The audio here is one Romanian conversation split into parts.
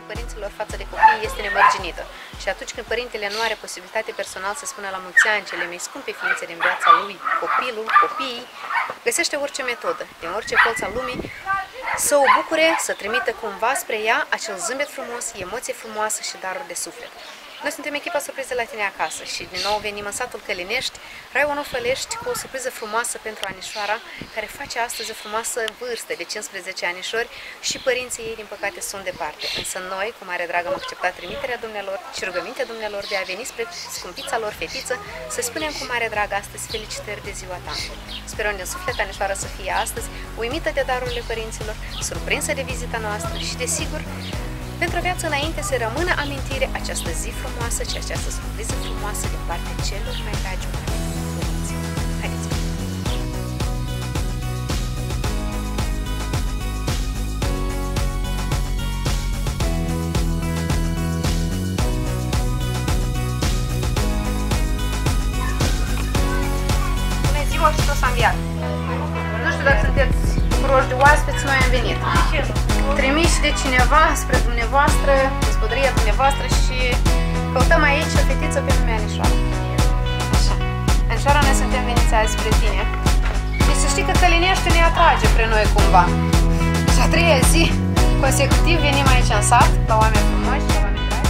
părinților față de copii este nemărginită. Și atunci când părintele nu are posibilitate personal să spună la mulți ani cele mai scumpe ființe din viața lui, copilul, copiii, găsește orice metodă, din orice colț al lumii, să o bucure, să trimită cumva spre ea acel zâmbet frumos, emoție frumoasă și daruri de suflet. Noi suntem echipa surpriză la tine acasă și din nou venim în satul Călinești, Raiul Nofălești, cu o surpriză frumoasă pentru Anișoara, care face astăzi o frumoasă vârstă de 15 anișori și părinții ei, din păcate, sunt departe. Însă noi, cu mare drag, am acceptat trimiterea dumnealor și rugămintea dumnealor de a veni spre scumpița lor fetiță, să spunem cu mare drag astăzi felicitări de ziua ta. Sperăm din suflet, Anișoara, să fie astăzi uimită de darurile părinților, surprinsă de vizita noastră și, desigur, pentru o viață înainte să rămână amintire această zi frumoasă și această surpriză frumoasă din partea celor mai dragi oameni părinți. Haideți! Bună ziua și toți am înviat! Nu știu dacă sunteți bucuroși de oaspeți, noi am venit. Trimiși de cineva spre dumneavoastră, gospodăria dumneavoastră și căutăm aici o fetiță pe nume Anișoara. Așa. Anișoara, noi suntem veniți azi spre tine. Și să știi că Călinești ne atrage spre noi cumva. Și a treia zi consecutiv venim aici în sat, la oameni frumoși, la oameni dragi.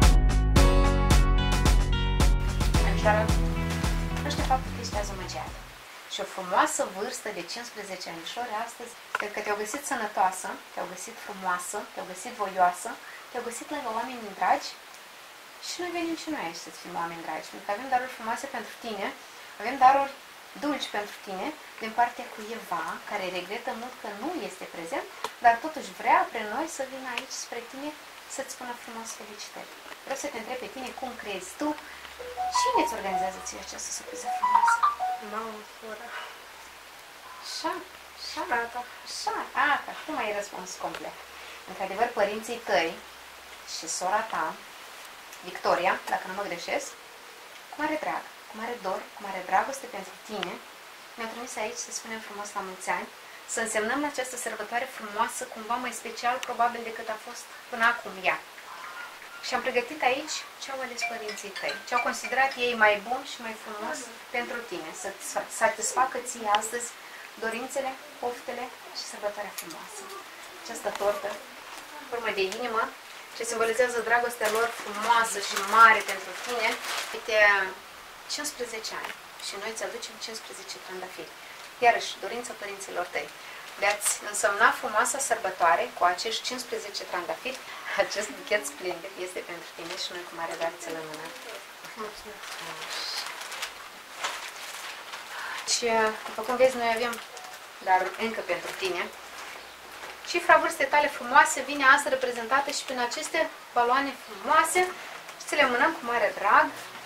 Anișoara, nu știu faptul că ești azi o măgeată. Și o frumoasă vârstă de 15 anișori astăzi, cred că te-au găsit sănătoasă, te-au găsit frumoasă, te-au găsit voioasă, te-au găsit lângă oameni dragi și noi venim și noi aici să-ți fim oameni dragi, pentru că avem daruri frumoase pentru tine, avem daruri dulci pentru tine din partea cuiva care regretă mult că nu este prezent, dar totuși vrea pre noi să vină aici spre tine să-ți spună frumos felicitări. Vreau să te întreb pe tine cum crezi tu, cine îți organizează ție această surpriză frumoasă? Mamă, sora. Așa, așa, Tata. așa, ata, cum ai răspuns complet? Într-adevăr, părinții tăi și sora ta, Victoria, dacă nu mă greșesc, cu mare drag, cu mare dor, cu mare dragoste pentru tine, ne-au trimis aici să spunem frumos la mulți ani, să însemnăm această sărbătoare frumoasă, cumva mai special, probabil, decât a fost până acum ea. Și am pregătit aici ce au ales părinții tăi, ce au considerat ei mai bun și mai frumos pentru tine, să-ți satisfacă ție astăzi dorințele, poftele și sărbătoarea frumoasă. Această tortă, formă de inimă, ce simbolizează dragostea lor frumoasă și mare pentru tine, uite, 15 ani și noi îți aducem 15 trandafiri. Iarăși, dorința părinților tăi de a-ți însemna frumoasa sărbătoare cu acești 15 trandafiri, acest buchet splendid este pentru tine și noi cu mare drag ți-l înmânăm. Mulțumesc. Și, după cum vezi, noi avem darul încă pentru tine. Cifra vârstei tale frumoase vine astăzi reprezentată și prin aceste baloane frumoase și ți le mânăm cu mare drag.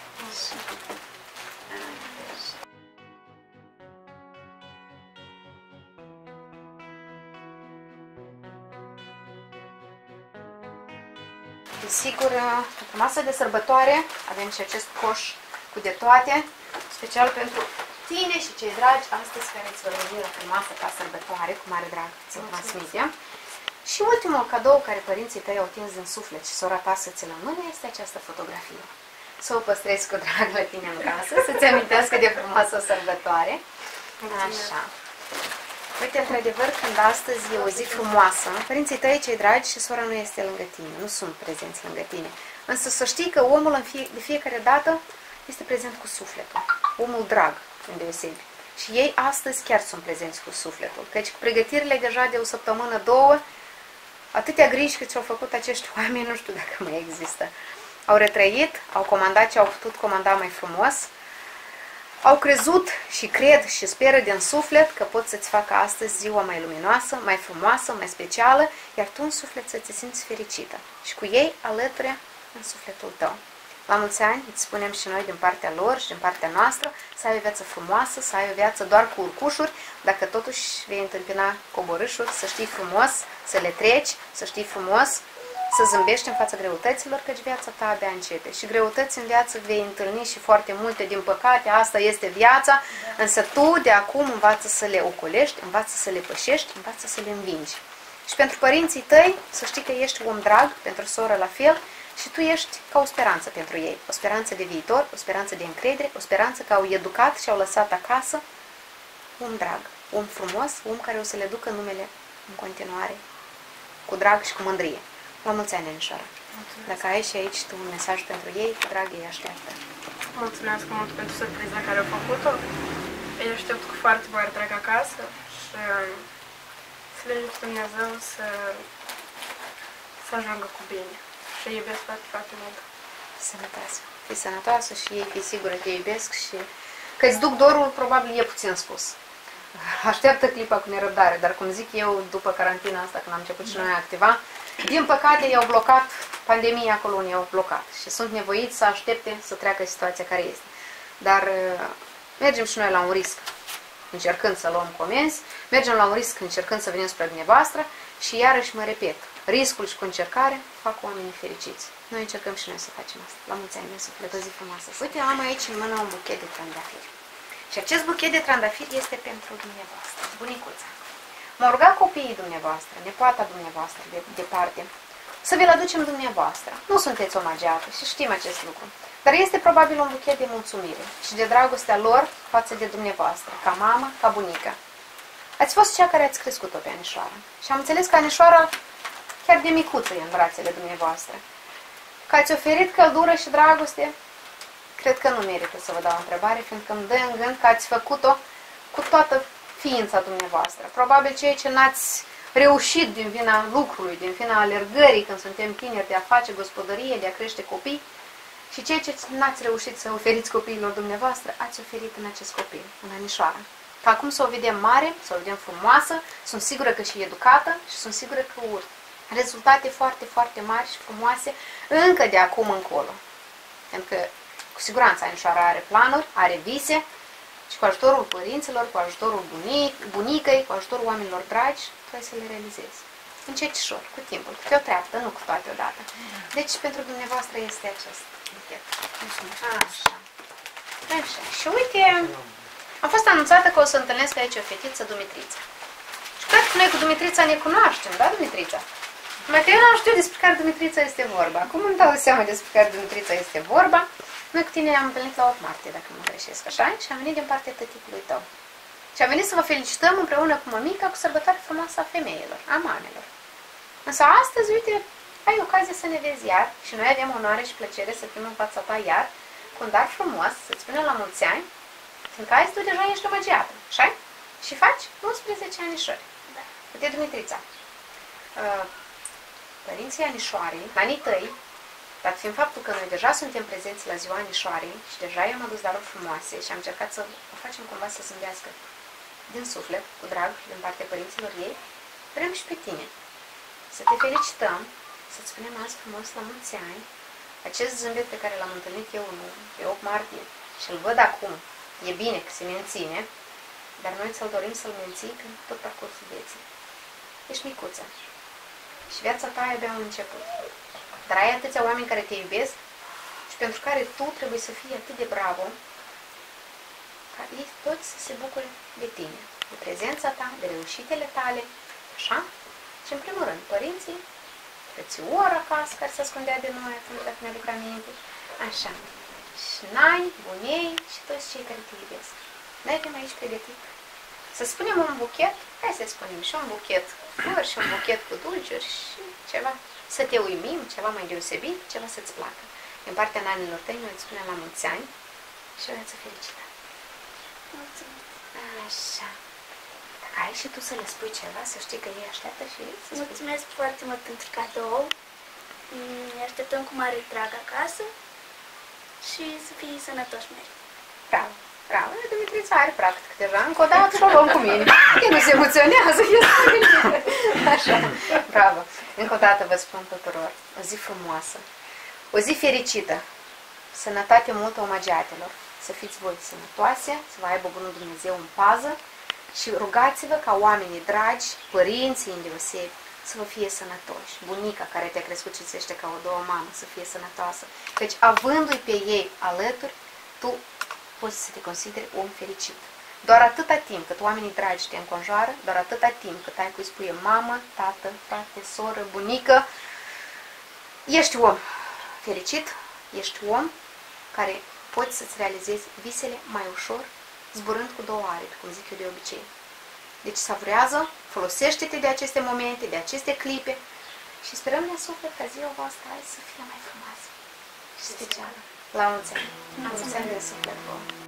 Desigur, pentru masă de sărbătoare avem și acest coș cu de toate, special pentru tine și cei dragi astăzi care îți vor veni la frumoasă ca sărbătoare, cu mare drag ți-l transmitem. Și ultimul cadou care părinții tăi au tins din suflet și sora ta să ți-l înmână este această fotografie. Să o păstrezi cu drag la tine în casă, să-ți amintească de frumoasă sărbătoare. Așa. Uite, într-adevăr, când astăzi e o zi frumoasă, părinții tăi, cei dragi, și sora nu este lângă tine, nu sunt prezenți lângă tine. Însă să știi că omul de fiecare dată este prezent cu sufletul, omul drag, îndeosebi. Și ei astăzi chiar sunt prezenți cu sufletul, căci cu pregătirile deja de o săptămână, două, atâtea griji cât și-au făcut acești oameni, nu știu dacă mai există. Au retrăit, au comandat ce au putut comanda mai frumos, au crezut și cred și speră din suflet că pot să-ți facă astăzi ziua mai luminoasă, mai frumoasă, mai specială, iar tu în suflet să te simți fericită. Și cu ei alături în sufletul tău. La mulți ani îți spunem și noi din partea lor și din partea noastră să ai o viață frumoasă, să ai o viață doar cu urcușuri, dacă totuși vei întâmpina coborâșuri, să știi frumos, să le treci, să știi frumos, să zâmbești în fața greutăților, căci viața ta abia începe. Și greutăți în viață vei întâlni și foarte multe, din păcate, asta este viața, însă tu de acum învață să le ocolești, învață să le pășești, învață să le învingi. Și pentru părinții tăi, să știi că ești om drag, pentru soră la fel, și tu ești ca o speranță pentru ei. O speranță de viitor, o speranță de încredere, o speranță că au educat și au lăsat acasă om drag, om frumos, om care o să le ducă numele în continuare, cu drag și cu mândrie. La mulți ani, Anișoara! Dacă ai și aici tu un mesaj pentru ei, cu drag ei așteaptă. Mulțumesc mult pentru surpriza care au făcut-o. Îi aștept cu foarte mare drag acasă și să le ajute Dumnezeu să ajungă cu bine. Și îi iubesc foarte, foarte mult. Sănătoasă. Fii sănătoasă și ei, fii sigură că te iubesc și că îți duc dorul, probabil e puțin spus. Așteaptă clipa cu nerăbdare, dar cum zic eu, după carantina asta, când am început și noi a activa, din păcate i-au blocat pandemia acolo unde i-au blocat și sunt nevoiți să aștepte să treacă situația care este. Dar mergem și noi la un risc, încercând să luăm comenzi, mergem la un risc încercând să venim spre dumneavoastră și iarăși mă repet, riscul și cu încercare fac oamenii fericiți. Noi încercăm și noi să facem asta. La mulți ani, din suflet, o zi frumoasă. Uite, am aici în mână un buchet de trandafiri. Și acest buchet de trandafiri este pentru dumneavoastră, bunicuța. M-au rugat copiii dumneavoastră, nepoata dumneavoastră de departe, să vi-l aducem dumneavoastră. Nu sunteți omageată și știm acest lucru. Dar este probabil un buchet de mulțumire și de dragostea lor față de dumneavoastră, ca mamă, ca bunică. Ați fost cea care ați crescut-o pe Anișoara. Și am înțeles că Anișoara chiar de micuță e în brațele dumneavoastră. Că ați oferit căldură și dragoste, cred că nu merită să vă dau o întrebare, fiindcă îmi dă în gând că ați făcut-o cu toată ființa dumneavoastră. Probabil ceea ce n-ați reușit din vina lucrului, din vina alergării când suntem tineri de a face gospodărie, de a crește copii, și ceea ce n-ați reușit să oferiți copiilor dumneavoastră, ați oferit în acest copil, în Anișoara. Că acum să o vedem mare, să o vedem frumoasă, sunt sigură că și educată și sunt sigură că rezultate foarte, foarte mari și frumoase încă de acum încolo. Pentru că cu siguranță Anișoara are planuri, are vise și cu ajutorul părinților, cu ajutorul bunicăi, cu ajutorul oamenilor dragi, trebuie să le realizezi. Încetișor, cu timpul, câte o treaptă, nu cu toate odată. Deci pentru dumneavoastră este acest buchet. Așa. Așa. Și uite, am fost anunțată că o să întâlnesc aici o fetiță, Dumitrița. Și cred că noi cu Dumitrița ne cunoaștem, da, Dumitrița? Numai că eu nu știu despre care Dumitrița este vorba. Acum îmi dau seama despre care Dumitrița este vorba. Noi cu tine ne-am întâlnit la 8 martie, dacă nu greșesc, așa? Și am venit din partea tăticului tău. Și am venit să vă felicităm împreună cu mămica cu sărbătoarea frumoasă a femeilor, a mamelor. Însă astăzi, uite, ai ocazia să ne vezi iar și noi avem onoare și plăcere să fim în fața ta iar cu un dar frumos, să-ți spunem la mulți ani, fiindcă azi tu deja ești omageată, așa? Și faci 11 anișori. Da. Uite, Dumitrița, părinții Anișoarei, anii tăi, dat fiind faptul că noi deja suntem prezenți la ziua Anișoarei și deja i-am adus daruri frumoase și am încercat să o facem cumva să zâmbească din suflet, cu drag, din partea părinților ei, vrem și pe tine să te felicităm, să-ți spunem azi frumos la mulți ani, acest zâmbet pe care l-am întâlnit eu pe 8 martie și îl văd acum, e bine că se menține, dar noi ți-l dorim să-l menții în tot parcursul vieții. Ești micuță și viața ta e abia un început. Dar ai atâția oameni care te iubesc și pentru care tu trebuie să fii atât de bravo ca ei toți să se bucure de tine, de prezența ta, de reușitele tale, așa? Și în primul rând, părinții, frățioara acasă care se ascundea de noi atunci dacă mi-aduc aminte, așa, și nai, bunei și toți cei care te iubesc. Noi avem aici pregătit să spunem un buchet, hai să spunem și un buchet flori și un buchet cu dulciuri și ceva, să te uimim, ceva mai deosebit, ceva să-ți placă. Din partea nanilor tăi, noi îți spunem la mulți ani și o viață fericită. Mulțumesc. Așa. Dacă ai și tu să le spui ceva, să știi că ei așteaptă și ei să Mulțumesc foarte mult pentru cadou. Ne așteptăm cu mare drag acasă și să fii sănătoși mereu. Bravo, bravo. Dumitrița are practic deja. Încă o dată și o luăm cu mine. Ei nu se emoționează. Așa, bravo. Încă o dată vă spun tuturor, o zi frumoasă, o zi fericită, sănătate multă omageatelor, să fiți voi sănătoase, să vă aibă Bunul Dumnezeu în pază și rugați-vă ca oamenii dragi, părinții îndeosebi, să vă fie sănătoși. Bunica care te-a crescut și ți ca o două mamă, să fie sănătoasă. Căci avându-i pe ei alături, tu poți să te consideri om fericit. Doar atâta timp cât oamenii dragi te înconjoară, doar atâta timp cât ai cui spui mamă, tată, frate, soră, bunică, ești om fericit, ești om care poți să-ți realizezi visele mai ușor, zburând cu două aripi, cum zic eu de obicei. Deci savurează, folosește-te de aceste momente, de aceste clipe și sperăm din suflet ca ziua voastră azi să fie mai frumoasă și specială. La mulți ani! La mulți ani de suflet vouă!